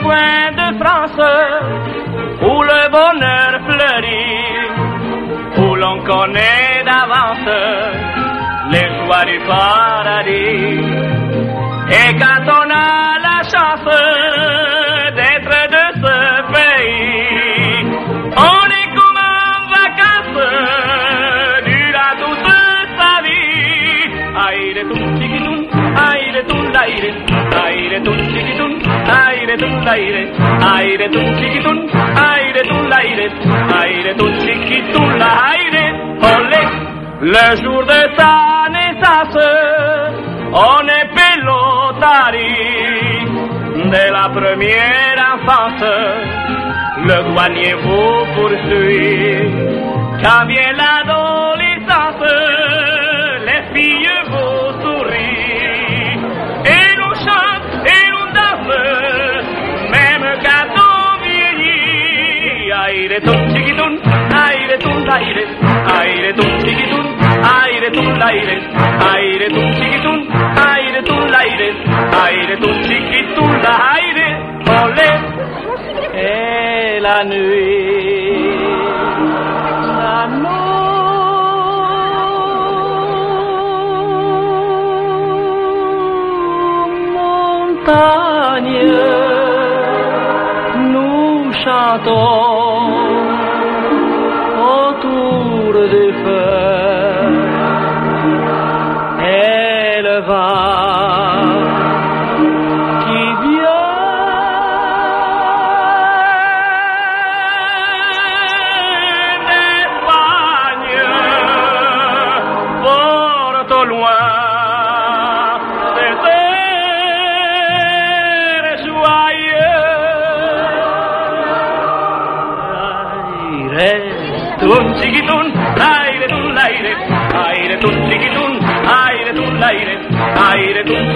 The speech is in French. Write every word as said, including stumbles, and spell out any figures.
coins de France où le bonheur fleurit, où l'on connaît d'avance les joies du paradis. Et quand on a la chance d'être de ce pays, on est comme en vacances durant toute sa vie. Aïe tout chiquitoun, aïe tout l'aïe, aïe tout chiquitoun, aïe tout l'aïe, aïe tout chiquitoun, aïe tout l'aïe, aïe tout chiquitoun l'aïe. Olé, le jour de sa naissance, on est pelotari. Dès la première enfance, le douanier vous poursuit. Quand vient l'adolescence, les filles vous sourient. Et nous chante et nous danse, même quand on vieillit. Aïe tout chiquitoun, aïe tout l'aïe, aïe tout chiquitoun, aïe tout l'aïe, aïe tout chiquitoun, aïe tout l'aïe, aïe tout chiquitoun l'aïe. Olé, et la nuit, la montagne, nous chantons autour des feux, et le vent qui vient d'Espagne porte au loin des airs joyeux. Tun chiquitun, aire tun l'aire, aire tun chiquitun, aire tun l'aire, aire tun